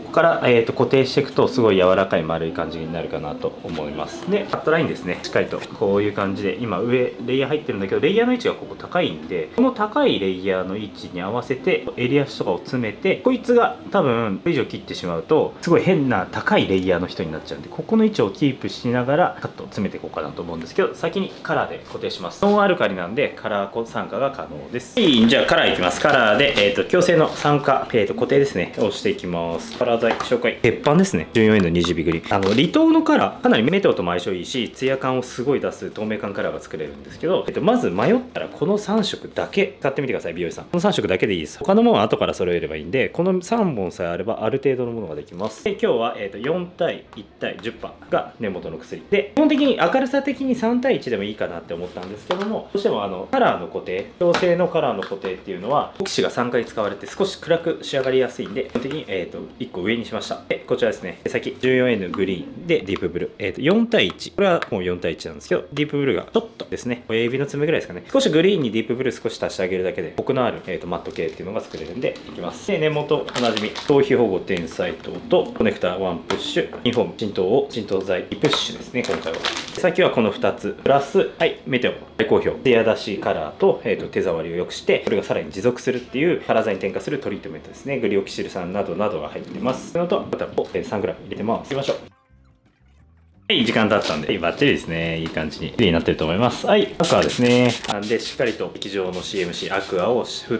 こから、えー、と固定していくとすごい柔らかい丸い感じになるかなと思います。でカットラインですね、しっかりとこういう感じで今上レイヤー入ってるんだけど、レイヤーの位置がここ高いんで、この高いレイヤーの位置に合わせて襟足とかを詰めて、こいつが多分これ以上切ってしまうとすごい変な高いレイヤーの人になっちゃうんで、ここの位置をキープしながらカットを詰めていこうかなと思うんですけど、先にカラーで固定します。ノンアルカリなんでカラー酸化が可能です。はい、じゃあカラーいきます。カラーで、えー、と強制の酸化、えー、と固定ですねをしていきます。カラー剤紹介、鉄板ですね、じゅうよんえんの二次ビグリ。あの離島のカラーかなりメテオとも相性いいし、ツヤ感をすごい出す透明感カラーが作れるんですけど、えー、とまず迷ったらこのさん色だけ使ってみてください。美容師さんこのさん色だけでいいです。他のものは後から揃えればいいんで、このさんぼんさえあればある程度のものができます。で今日は、えー、とよん対いち対じゅっパーが根元の薬で、基本的に明るさ的にさん対いちでもいいかなって思ったんですけども、どうしてもあのカラーの固定、調整のカラーの固定っていうのはオキシがさんかい使われて少し暗く仕上がりやすいんで、基本的に、えー、といっこ上にしました。でこちらですね、先 じゅうよんエヌ グリーンでディープブルー、えー、とよん対いち、これはもうよん対いちなんですけど、ディープブルーがちょっとですね、親指の爪ぐらいですかね、少しグリーンにディープブルー少し足してあげるだけでコクのある、えー、とマット系っていうのが作れるんでいきます。で根元おなじみ頭皮保護テンサイトとコネクタワンプッシュ、インフォーム浸透を浸透剤プッシュですね、今回は。先はこのふたつプラス、はい、メテオ大好評艶出しカラーと、えー、と手触りを良くして、それがさらに持続するっていうカラー剤に添加するトリートメントですね。グリオキシル酸などなどが入ってます。そのとバターを さんグラム 入れてます。いきましょう。はい、時間経ったんで、バッチリですね。いい感じに綺麗になってると思います。はい、アクアですね。なんで、しっかりと液状の シーエムシー アクアを振って、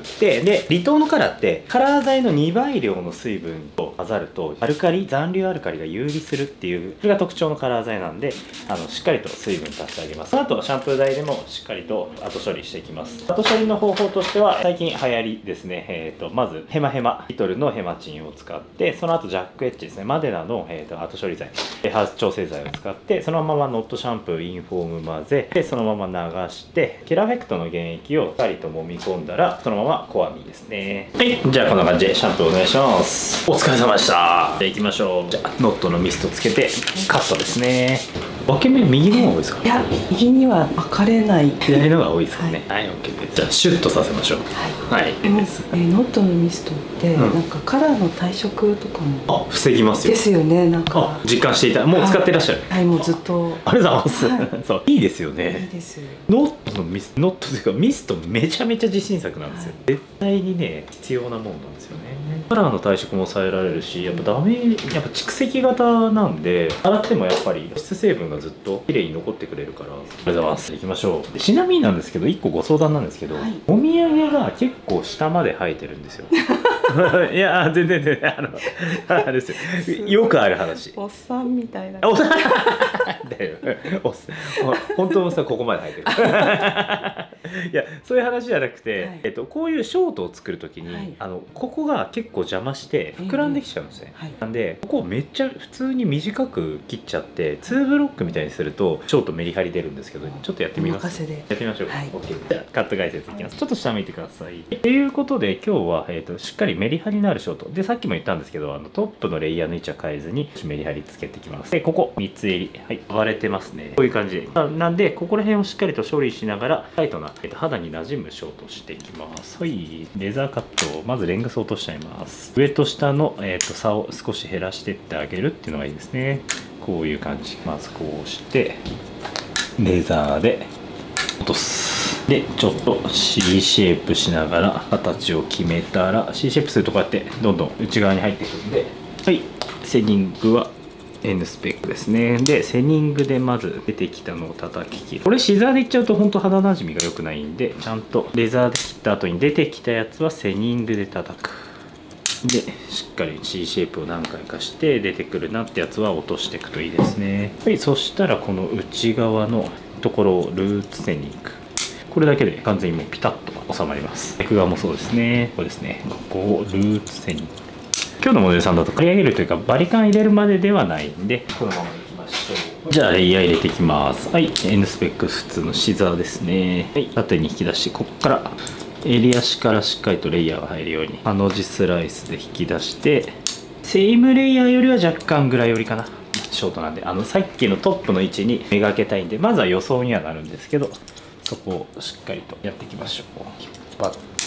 で、離島のカラーって、カラー剤のにばい量の水分と混ざると、アルカリ、残留アルカリが有利するっていう、それが特徴のカラー剤なんで、あの、しっかりと水分足してあげます。その後、シャンプー台でもしっかりと後処理していきます。後処理の方法としては、最近流行りですね。えっと、まず、ヘマヘマ、リトルのヘマチンを使って、その後、ジャックエッジですね。マデナの、えっと、後処理剤、ハウス調整剤を使って、そのままノットシャンプーインフォーム混ぜて、そのまま流してケラフェクトの原液をしっかりと揉み込んだら、そのままコアミですね。はい、じゃあこんな感じでシャンプーお願いします。お疲れ様でした。じゃあ行きましょう。じゃあノットのミストつけてカットですね。分け目右の方が多いですか？ いや、右には分かれない。 左の方が多いですかね。はい、はい、OK です。じゃあシュッとさせましょう。はい、はい、 えー、ノットのミストって、うん、なんかカラーの退色とかもあ防ぎますよ。ですよね。なんか実感していた。もう使ってらっしゃる。 はい、はい、もうずっと。 ありがとうございます。はい、そういいですよね。 いいです。 ノットのミスト、ノットというかミストめちゃめちゃ自信作なんですよ。はい、絶対にね必要なもんなんですよね。カラーの退色も抑えられるし、やっぱダメやっぱ蓄積型なんで、洗ってもやっぱり保湿成分がずっと綺麗に残ってくれるから。ありがとうございます。いきましょう。ちなみになんですけど、いっこご相談なんですけど、はい、お土産が結構下まで生えてるんですよ。いや全然全然あのあれですよ。よくある話。 おっさんみたいな。 おっさんだよ。おっさん。本当のさここまで生えてる。いやそういう話じゃなくて、はい、えっとこういうショートを作るときに、はい、あのここが結構邪魔して膨らんできちゃうんですね。はい、なんでここをめっちゃ普通に短く切っちゃってツーブロックみたいにするとショートメリハリ出るんですけど、ちょっとやってみます。やってみましょう。はい、OK。じゃあカット解説いきます。ちょっと下向いてください。ということで今日は、えー、としっかりメリハリのあるショートで、さっきも言ったんですけど、あのトップのレイヤーの位置は変えずにメリハリつけていきます。でここみっつ襟、はい割れてますね。こういう感じでなんでここら辺をしっかりと処理しながらタイトな、えー、と肌に馴染むショートをしていきます。はい、レザーカット、まずレングス落としちゃいます。上と下の、えー、と差を少し減らしていってあげるっていうのがいいですね。こういう感じ、まずこうしてレザーで落とす。でちょっと C シェイプしながら形を決めたら C シェイプするとこうやってどんどん内側に入ってくるんで、はい、セニングは N スペックですね。でセニングでまず出てきたのを叩き切る。これシザーでいっちゃうと本当肌なじみが良くないんで、ちゃんとレザーで切った後に出てきたやつはセニングで叩く。でしっかり C シェイプを何回かして出てくるなってやつは落としていくといいですね。はい、そしたらこの内側のところをルーツセニング、これだけで完全にもうピタッと収まります。逆側もそうですね。ここですね。ここをルーツセニング。今日のモデルさんだと刈り上げるというかバリカン入れるまでではないんで、このままいきましょう。じゃあレイヤー入れていきます。はい、N スペック普通のシザーですね。はい、縦に引き出して、ここから襟足からしっかりとレイヤーが入るようにハの字スライスで引き出して、セイムレイヤーよりは若干ぐらいよりかな。ショートなんで、あのさっきのトップの位置にめがけたいんで、まずは予想にはなるんですけど、そこをしっかりとやっていきましょう。引っ張っ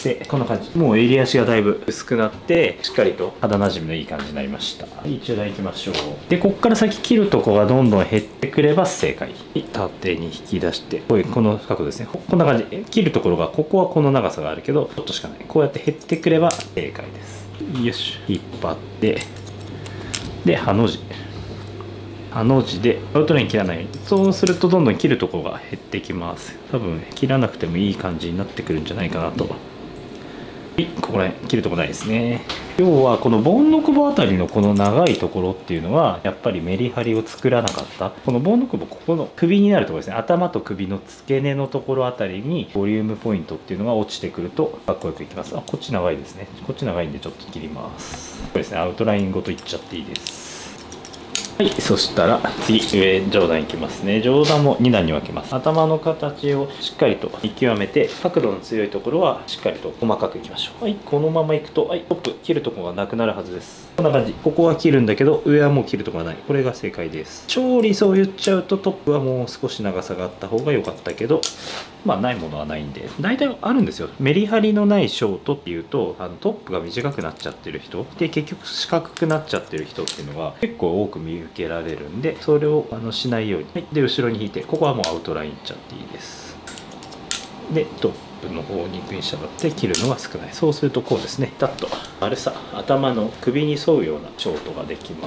でこんな感じ、もう襟足がだいぶ薄くなってしっかりと肌なじみのいい感じになりました。中段いきましょう。でこっから先切るとこがどんどん減ってくれば正解。縦に引き出してこういうこの角度ですね、こんな感じ。切るところがここはこの長さがあるけどちょっとしかない、こうやって減ってくれば正解です。よし、引っ張ってでハの字、ハの字でアウトライン切らないように。そうするとどんどん切るところが減ってきます。多分切らなくてもいい感じになってくるんじゃないかなと。はい、ここら辺切るとこないですね。要はこのボンノクボあたりのこの長いところっていうのはやっぱりメリハリを作らなかった。このボンノクボ、ここの首になるところですね、頭と首の付け根のところあたりにボリュームポイントっていうのが落ちてくるとかっこよくいきます。あ、こっち長いですね。こっち長いんでちょっと切ります。これですね、アウトラインごといっちゃっていいです。はい、そしたら次上上段いきますね。上段もに段に分けます。頭の形をしっかりと見極めて角度の強いところはしっかりと細かくいきましょう。はい、このままいくと、はい、トップ切るところがなくなるはずです。こんな感じ。ここは切るんだけど上はもう切るところがない。これが正解です。超理想を言っちゃうとトップはもう少し長さがあった方が良かったけど、まあないものはないんで大体あるんですよ。メリハリのないショートっていうとあのトップが短くなっちゃってる人で結局四角くなっちゃってる人っていうのが結構多く見受けられるんで、それをあのしないように、はい、で後ろに引いてここはもうアウトラインいっちゃっていいです。でトップの方に行くに従って切るのが少ない。そうするとこうですね、ピタッと丸さ頭の首に沿うようなショートができます。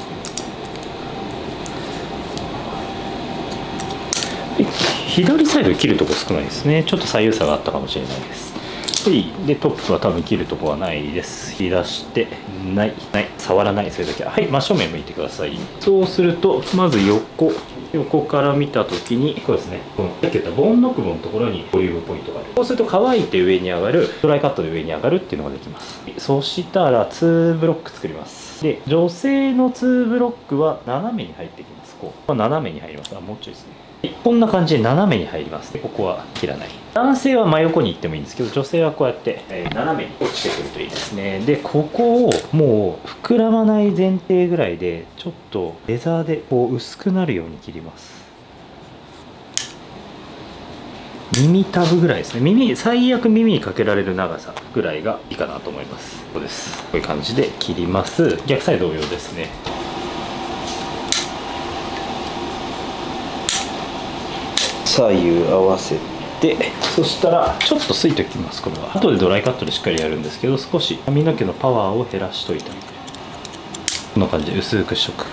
左サイド切るとこ少ないですね。ちょっと左右差があったかもしれないです。でトップは多分切るとこはないです。引き出してないない触らない、そういう時ははい真正面向いてください。そうするとまず横横から見た時にこうですね、このさっき言ったボンノクボのところにボリュームポイントがある。そうすると乾いて上に上がる、ドライカットで上に上がるっていうのができます。そしたらツーブロック作ります。で女性のツーブロックは斜めに入ってきます。こう斜めに入ります。あ、もうちょいですね。こんな感じで斜めに入ります。でここは切らない。男性は真横に行ってもいいんですけど、女性はこうやって、えー、斜めに落ちてくるといいですね。でここをもう膨らまない前提ぐらいでちょっとレザーでこう薄くなるように切ります。耳たぶぐらいですね。耳最悪耳にかけられる長さぐらいがいいかなと思います。そうです。こういう感じで切ります。逆サイド同様ですね。左右合わせて、そしたらちょっとすいておきます。これは後でドライカットでしっかりやるんですけど、少し髪の毛のパワーを減らしといてあげる。こんな感じで薄くしとく。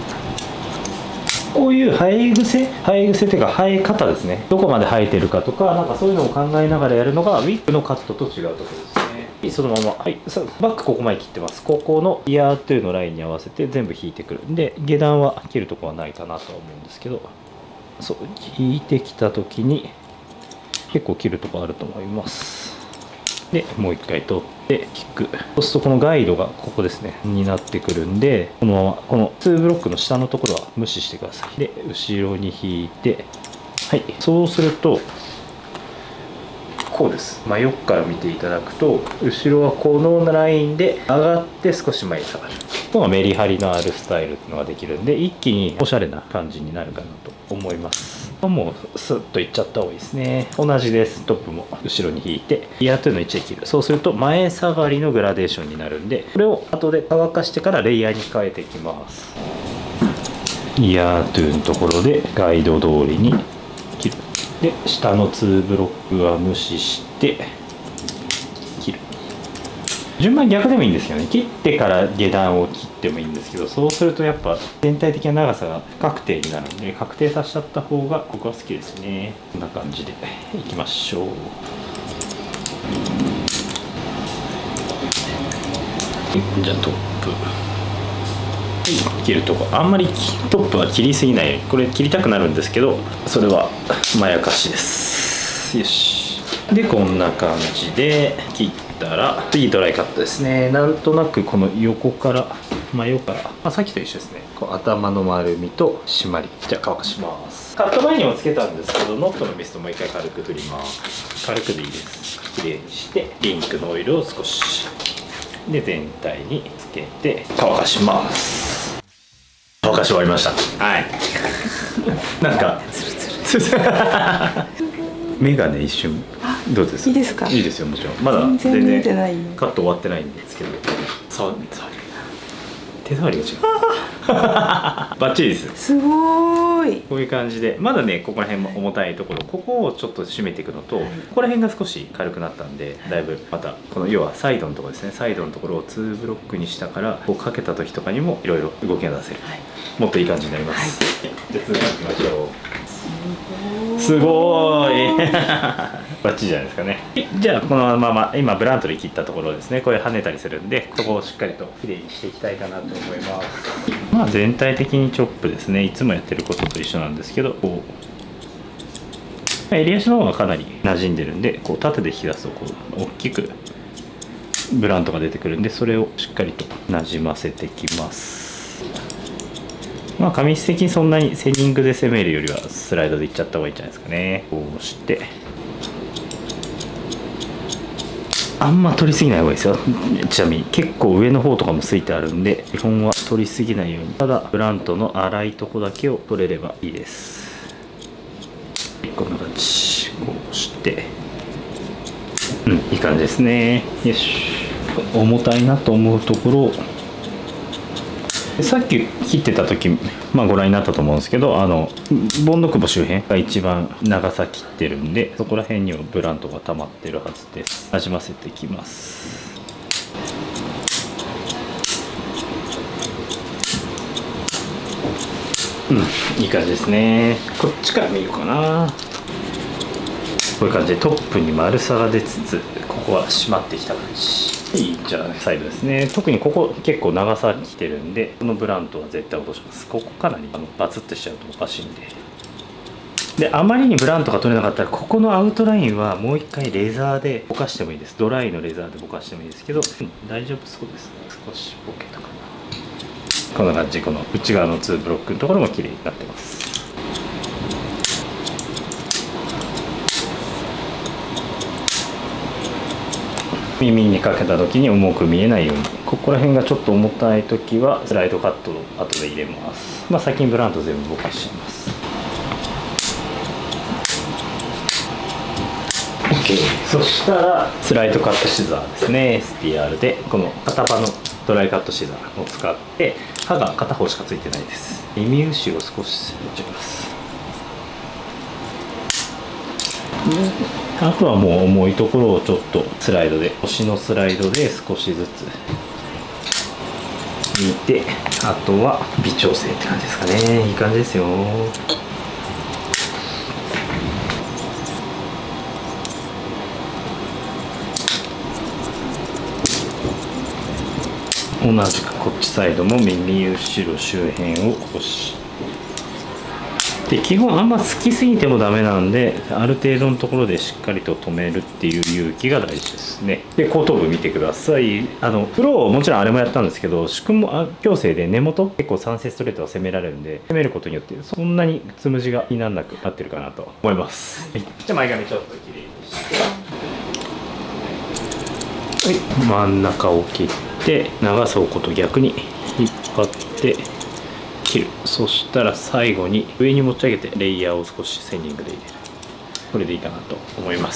こういう生え癖生え癖っていうか生え方ですね、どこまで生えてるかとか、なんかそういうのを考えながらやるのがウィッグのカットと違うところですね。そのまま、はい、バックここまで切ってます。ここのイヤートゥーのラインに合わせて全部引いてくるんで、下段は切るとこはないかなとは思うんですけど、そう引いてきた時に結構切るとこあると思います。でもう一回取って引く。そうするとこのガイドがここですねになってくるんで、このままこのツーブロックの下のところは無視してください。で後ろに引いて、はい、そうするとこうです。真横から見ていただくと後ろはこのラインで上がって少し前に下がる。このメリハリのあるスタイルっていうのができるんで、一気におしゃれな感じになるかなと思います。もうスッといっちゃった方がいいですね。同じです。トップも後ろに引いてイヤートゥーの位置で切る。そうすると前下がりのグラデーションになるんで、これを後で乾かしてからレイヤーに変えていきます。イヤートゥーのところでガイド通りに切る。で下のツーブロックは無視して切る。順番逆でもいいんですよね。切ってから下段を切ってもいいんですけど、そうするとやっぱ全体的な長さが不確定になるので、確定させちゃった方が僕は好きですね。こんな感じでいきましょう。じゃあトップ、切るとこあんまりトップは切りすぎないように。これ切りたくなるんですけど、それはまやかしです。よし。でこんな感じで切ったら次ドライカットですね。なんとなくこの横から真横から、まあ、さっきと一緒ですね。こう頭の丸みと締まり。じゃあ乾かします。カット前にもつけたんですけど、ノットのミストもう一回軽く振ります。軽くでいいです。きれいにしてピンクのオイルを少しで全体につけて乾かします。乾かし終わりました。はいなんか目がね一瞬どうですか？ いいですか？ いいですよ、もちろん。まだ全然見えてないよ。 カット終わってないんですけど。触り手触りが違う。バッチリです。 すごーい。 こういう感じで、まだね、ここら辺も重たいところ、ここをちょっと締めていくのと、ここら辺が少し軽くなったんで、だいぶまたこの要はサイドのところですね、サイドのところをツーブロックにしたから、こうかけた時とかにもいろいろ動きが出せる、はい、もっといい感じになります。はい、じゃあ次行きましょう。すごーいバッチリじゃないですかね。じゃあこのまま今ブラントで切ったところですね、これ跳ねたりするんで、そこをしっかりときれいにしていきたいかなと思います。まあ全体的にチョップですね、いつもやってることと一緒なんですけど、こう襟足の方がかなり馴染んでるんで、こう縦で引き出すとこう大きくブラントが出てくるんで、それをしっかりとなじませていきます。まあ紙質的にそんなにセリングで攻めるよりはスライドでいっちゃった方がいいんじゃないですかね。こうしてあんま取りすぎない方がいいですよ。ちなみに結構上の方とかもついてあるんで、基本は取りすぎないように、ただブラントの粗いとこだけを取れればいいです。こんな感じ、こうしてうん、いい感じですね。よし、重たいなと思うところをさっき切ってた時、まあ、ご覧になったと思うんですけど、あのボンドクボ周辺が一番長さ切ってるんで、そこら辺にはブラントが溜まってるはずです。なじませていきます。うん、いい感じですね。こっちから見ようかな。こういう感じでトップに丸さが出つつ、ここは締まってきた感じ。いい、じゃあサイドですね。特にここ結構長さきてるんで、このブラントは絶対落とします。ここかなりあのバツッとしちゃうとおかしいんで。であまりにブラントが取れなかったら、ここのアウトラインはもう一回レザーでぼかしてもいいです。ドライのレザーでぼかしてもいいですけど、うん、大丈夫そうです。少しボケたかな。こんな感じ。この内側のツーブロックのところも綺麗になってます。耳にかけた時に重く見えないように、ここら辺がちょっと重たい時はスライドカットを後で入れます。まあ先にブラント全部ぼかします。 OK。 そしたらスライドカットシザーですね、 エスティーアール でこの片刃のドライカットシザーを使って、刃が片方しかついてないです。耳後ろ少し持ちます。あとはもう重いところをちょっとスライドで、腰のスライドで少しずつ見て、あとは微調整って感じですかね。いい感じですよ。同じくこっちサイドも耳後ろ周辺を押してで、基本あんま好きすぎてもダメなんで、ある程度のところでしっかりと止めるっていう勇気が大事ですね。で後頭部見てください。あのフローもちろんあれもやったんですけど、宿毛矯正で根元結構三節ストレートは攻められるんで、攻めることによってそんなにつむじが気にならなくなってるかなと思います。はい、じゃあ前髪ちょっときれいにして、はい、真ん中を切って長さをこと逆に引っ張って切る。そしたら最後に上に持ち上げてレイヤーを少しセンディングで入れる。これでいいかなと思います。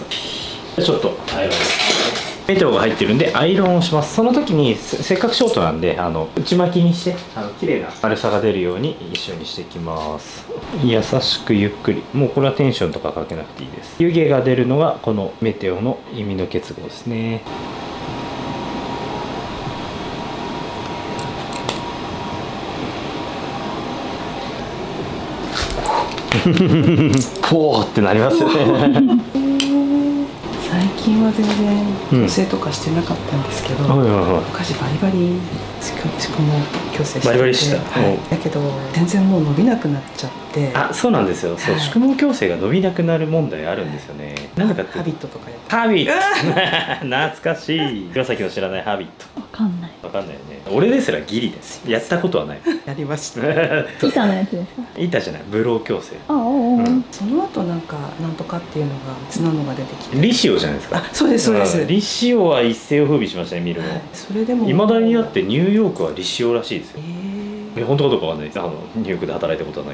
ちょっとアイロンメテオが入ってるんでアイロンをします。その時にせっかくショートなんで、あの内巻きにしてあの綺麗な丸さが出るように一緒にしていきます。優しくゆっくり、もうこれはテンションとかかけなくていいです。湯気が出るのがこのメテオの意味の結合ですね。フォーってなりますよね。 最近は全然矯正とかしてなかったんですけど、うん、昔バリバリしかしかも矯正してて、 バリバリした、 はい、だけど全然もう伸びなくなっちゃって。 あ、そうなんですよ。そう、はい、宿毛矯正が伸びなくなる問題あるんですよね。なんでかってハビットとかやって。 ハビット懐かしい。岩崎の知らないハビット。 わかんない。 わかんないよね。俺ですらギリです。やったことはない。 やりました。 板のやつですか？ 板じゃない、ブロー矯正。 ああ、うん、 その後なんかなんとかっていうのが別なのが出てきて。 リシオじゃないですか。 あ、そうですそうです。 リシオは一世を風靡しましたね、見るの。はい、 それでも。 未だにだってニューヨークはリシオらしいですよ。 えー、 え、本当かどうかわかんないです。あのニューヨークで働いたことはないから。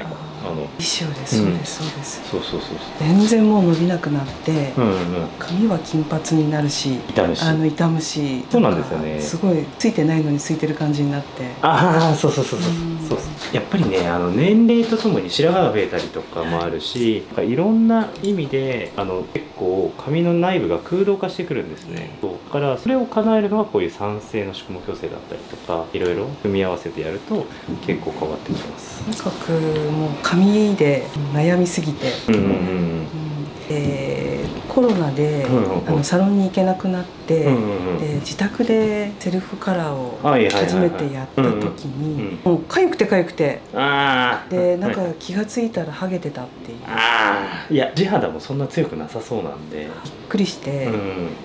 あの石尾です、そうですそうです。 そうそうそうそう。 全然もう伸びなくなって、 うんうん、 髪は金髪になるし、 傷むし、 あの傷むし、 そうなんですよね。 すごいついてないのについてる感じになって。 ああ、そうそうそうそうそう。やっぱりね、あの年齢とともに白髪が増えたりとかもあるし、いろんな意味であの結構髪の内部が空洞化してくるんですね。そうだからそれを叶えるのはこういう酸性の宿毛矯正だったりとか、いろいろ組み合わせてやると結構変わってきます。 とにかくもう髪で悩みすぎて、 うんうんうん、 でコロナで、うんうん、あのサロンに行けなくなって、うんうんうん、で自宅でセルフカラーを初めてやった時にもう痒くて痒くて、あでなんか気が付いたらハゲてたっていう。 あ、いや地肌もそんな強くなさそうなんでびっくりして、うん、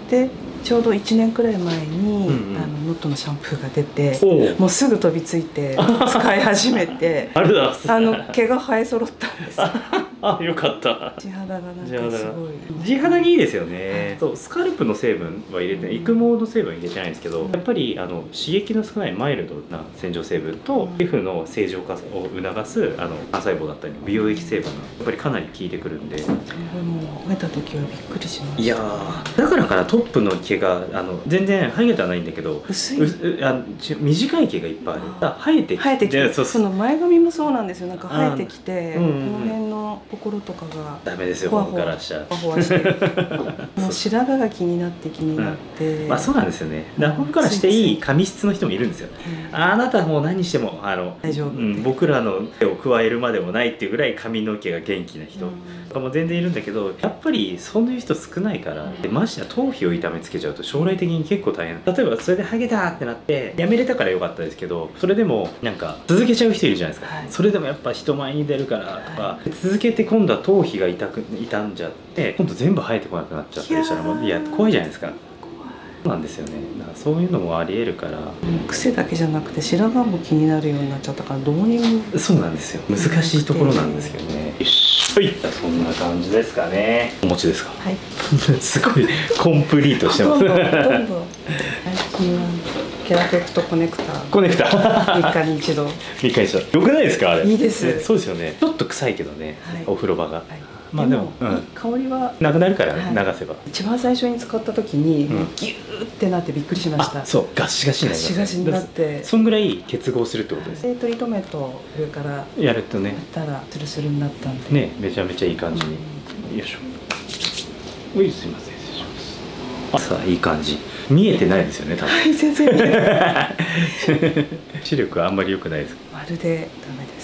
でちょうどいちねんくらい前に、うんうん、あのノットのシャンプーが出て、もうすぐ飛びついて使い始めてあの毛が生え揃ったんです。 あ、よかった。 地肌がなんかすごい地肌にいいですよね。そう、スカルプの成分は入れて、育毛の成分は入れてないんですけど、やっぱりあの刺激の少ないマイルドな洗浄成分と皮膚の正常化を促すあの幹細胞だったり美容液成分がやっぱりかなり効いてくるんで、もう生えた時はびっくりしました。 いやだからかな、トップの毛があの全然生えてはないんだけど、 薄いあ短い毛がいっぱいある。だ生えて生えてきて、その前髪もそうなんですよ。なんか生えてきて、この辺の心とかがダメですよ、僕からしちゃほわほわしてもう白髪が気になって気になって、 まあそうなんですよね。だから僕からしていい髪質の人もいるんですよ。あなたはもう何してもあの大丈夫、 僕らの手を加えるまでもないっていうぐらい髪の毛が元気な人とかも全然いるんだけど、やっぱりそういう人少ないから、でましてや頭皮を痛めつけちゃうと将来的に結構大変。例えばそれでハゲたってなってやめれたからよかったですけど、それでもなんか続けちゃう人いるじゃないですか。それでもやっぱ人前に出るからとか続けて、今度は頭皮が痛く傷んじゃって今度全部生えてこなくなっちゃったりしたら、もういや怖いじゃないですか。そうなんですよね。だからそういうのもありえるから、 癖だけじゃなくて白髪も気になるようになっちゃったから、どうにも。 そうなんですよ、難しいところなんですけどね。よし、はい、そんな感じですかね。お持ちですか。 はいすごいコンプリートしてます。 どんどんどんどん最近はケラペクトコネクターコネクターみっかに一度みっかに一度よくないですか。あれいいです。 そうですよね。ちょっと臭いけどね、お風呂場が。 まあでも香りはなくなるから流せば。 一番最初に使った時にギューってなってびっくりしました。 そう、ガシガシになります。 ガシガシになって、 そんぐらい結合するってことです。 トリートメントを上からやるとね、 やったらツルツルになったんでね、めちゃめちゃいい感じに。よいしょ。うい、すいません、失礼します。さあ、いい感じ。見えてないですよね、多分。 はい、全然見えない。 視力はあんまり良くないです。 まるでダメです。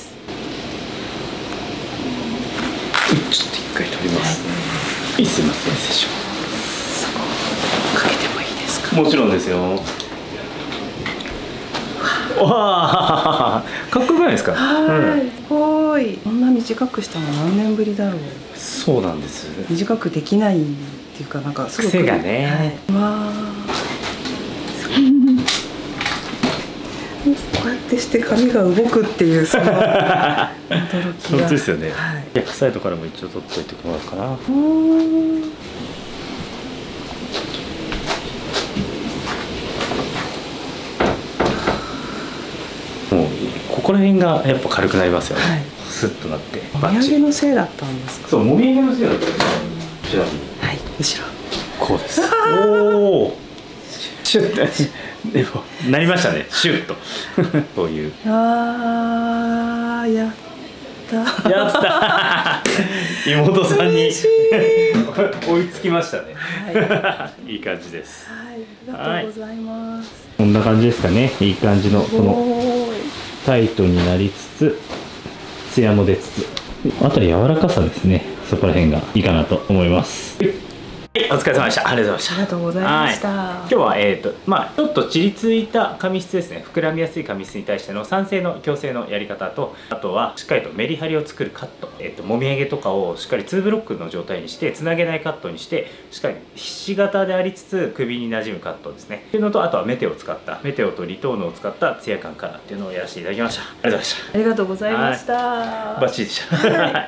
ちょっと一回取ります。はい、すいません、失礼します。 かけてもいいですか。 もちろんですよ。わあ、かっこよくないですか。 はい、ほい。こんな短くしたの何年ぶりだろう。 そうなんです。 短くできないっていうか、なんかすごく癖がね。 はい、わあ。こうやってして髪が動くっていうその驚きが。 本当ですよね。はい、逆サイドからも一応取っといてもらおうかな。もうここら辺がやっぱ軽くなりますよね。はい、スッとなって。 もみあげのせいだったんですか。 そう、もみあげのせいだったんです。後ろに。 はい、後ろ。 こうです。おお。シュッて。でもなりましたね、シュッと。こういう。 ああ、やったやった妹さんに追いつきましたね。はい、いい感じです。 はい、ありがとうございます。 こんな感じですかね。いい感じのこのタイトになりつつツヤも出つつ、あとは柔らかさですね。そこら辺がいいかなと思います。お疲れ様でした。ありがとうございました。 ありがとうございました。はい、 今日はえっとまあちょっとちりついた髪質ですね。膨らみやすい髪質に対しての酸性の矯正のやり方と、あとはしっかりとメリハリを作るカット、えっともみあげとかをしっかりツーブロックの状態にしてつなげないカットにして、しっかりひし形でありつつ首に馴染むカットですね。っていうのと、あとはメテオを使ったメテオとリトーヌを使ったツヤ感カラーっていうのをやらせていただきました。ありがとうございました。 ありがとうございました。 バッチリでした。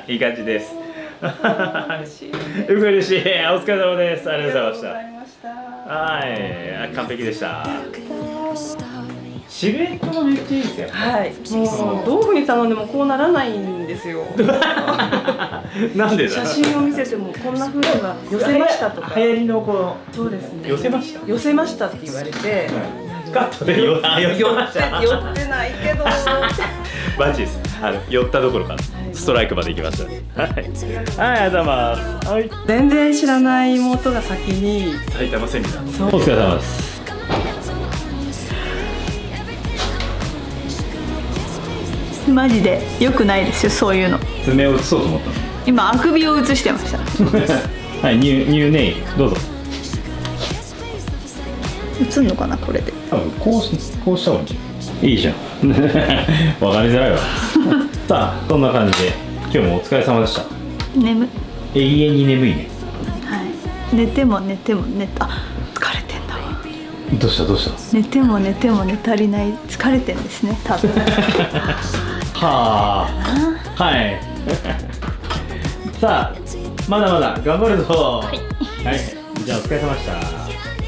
いい感じです。嬉しい。嬉しい。お疲れ様です。ありがとうございました。はい、完璧でした。 シルエットもめっちゃいいですよ。 はい、もうどういうふうに頼んでもこうならないんですよ。 なんでだ。 写真を見せてもこんなふうには寄せましたとか。 流行りのこの。 そうですね。 寄せました。 寄せましたって言われて。 カットで寄って寄ってないけど。 バチです。あの寄ったどころかストライクまで行きました。はい。はい、ありがとうございます。はい。 全然知らない妹が先に埼玉セミナー。お疲れ様です。 マジで良くないですよ、そういうの。 爪を移そうと思ったの。 今あくびを移してました。 はい、ニューニューネイルどうぞ。 映んのかなこれで。 多分こうしこうした方がいい。いいじゃん。わかりづらいわ。さあ、そんな感じで今日もお疲れ様でした。 眠。 永遠に眠いね。 はい。寝ても寝ても寝た。疲れてんだわ。 どうしたどうした。 寝ても寝ても寝足りない、疲れてんですね多分。 はあ。はい。さあ、まだまだ頑張るぞ。はい。はい。じゃあお疲れ様でした。